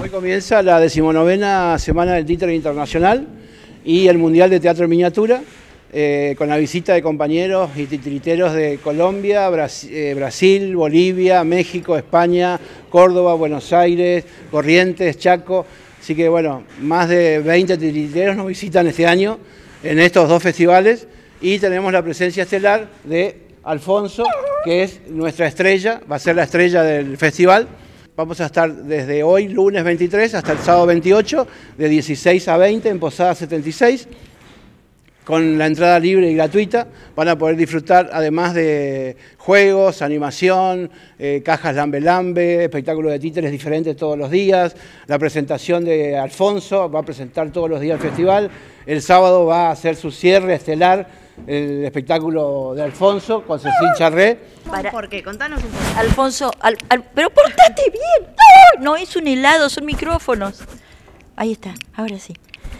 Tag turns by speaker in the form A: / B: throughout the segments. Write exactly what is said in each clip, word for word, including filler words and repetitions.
A: Hoy comienza la decimonovena Semana del Títere Internacional y el Mundial de Teatro en Miniatura, eh, con la visita de compañeros y titiriteros de Colombia, Brasil, eh, Brasil, Bolivia, México, España, Córdoba, Buenos Aires, Corrientes, Chaco. Así que bueno, más de veinte titiriteros nos visitan este año en estos dos festivales y tenemos la presencia estelar de Alfonso, que es nuestra estrella, va a ser la estrella del festival. Vamos a estar desde hoy, lunes veintitrés, hasta el sábado veintiocho, de dieciséis a veinte en Posada setenta y seis, con la entrada libre y gratuita. Van a poder disfrutar, además de juegos, animación, eh, cajas lambe lambe, espectáculos de títeres diferentes todos los días. La presentación de Alfonso, va a presentar todos los días el festival. El sábado va a hacer su cierre estelar, el espectáculo de Alfonso con Cecil Charré.
B: Para... ¿Por qué? Contanos un poco.
C: Alfonso, al, al, pero portate bien. No, no es un helado, son micrófonos. Ahí está, ahora sí.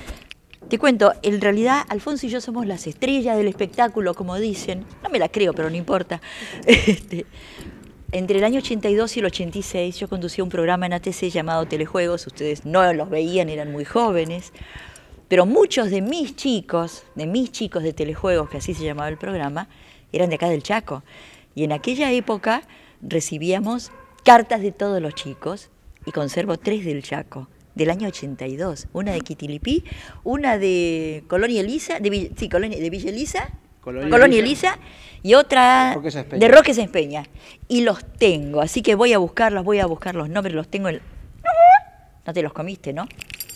C: Te cuento, en realidad Alfonso y yo somos las estrellas del espectáculo, como dicen. No me la creo, pero no importa. Este, entre el año ochenta y dos y el ochenta y seis yo conducía un programa en A T C llamado Telejuegos. Ustedes no los veían, eran muy jóvenes. Pero muchos de mis chicos, de mis chicos de Telejuegos, que así se llamaba el programa, eran de acá del Chaco. Y en aquella época recibíamos cartas de todos los chicos, y conservo tres del Chaco, del año ochenta y dos. Una de Quitilipí, una de Colonia Elisa, de, sí, Colonia, de Villa Elisa, Colonia, Colonia Elisa, Elisa, y otra de Roque Sáenz Peña. Y los tengo, así que voy a buscarlos, voy a buscar los nombres, los tengo en... No te los comiste, ¿no?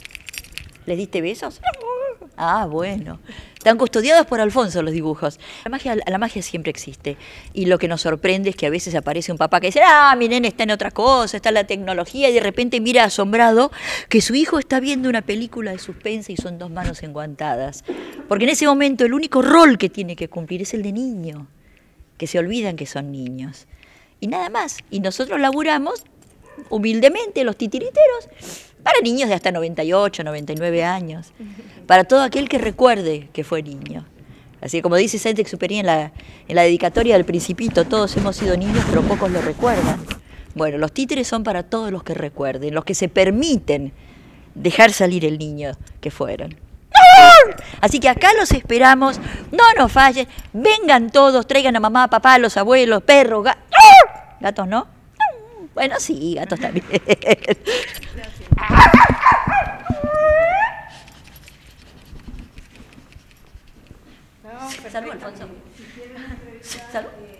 C: ¿Les diste besos? Ah, bueno. Están custodiados por Alfonso los dibujos. La magia, la magia siempre existe. Y lo que nos sorprende es que a veces aparece un papá que dice, ah, mi nene está en otra cosa, está en la tecnología, y de repente mira asombrado que su hijo está viendo una película de suspense y son dos manos enguantadas. Porque en ese momento el único rol que tiene que cumplir es el de niño, que se olvidan que son niños. Y nada más. Y nosotros laburamos humildemente, los titiriteros, para niños de hasta noventa y ocho, noventa y nueve años, para todo aquel que recuerde que fue niño. Así como dice Saint-Exupéry en la, en la dedicatoria del Principito, todos hemos sido niños, pero pocos lo recuerdan. Bueno, los títeres son para todos los que recuerden, los que se permiten dejar salir el niño que fueron. Así que acá los esperamos, no nos fallen, vengan todos, traigan a mamá, papá, los abuelos, perros, gatos. ¿Gatos no? Bueno, sí, gatos también.
B: No,
C: Salud, Alfonso. Salud.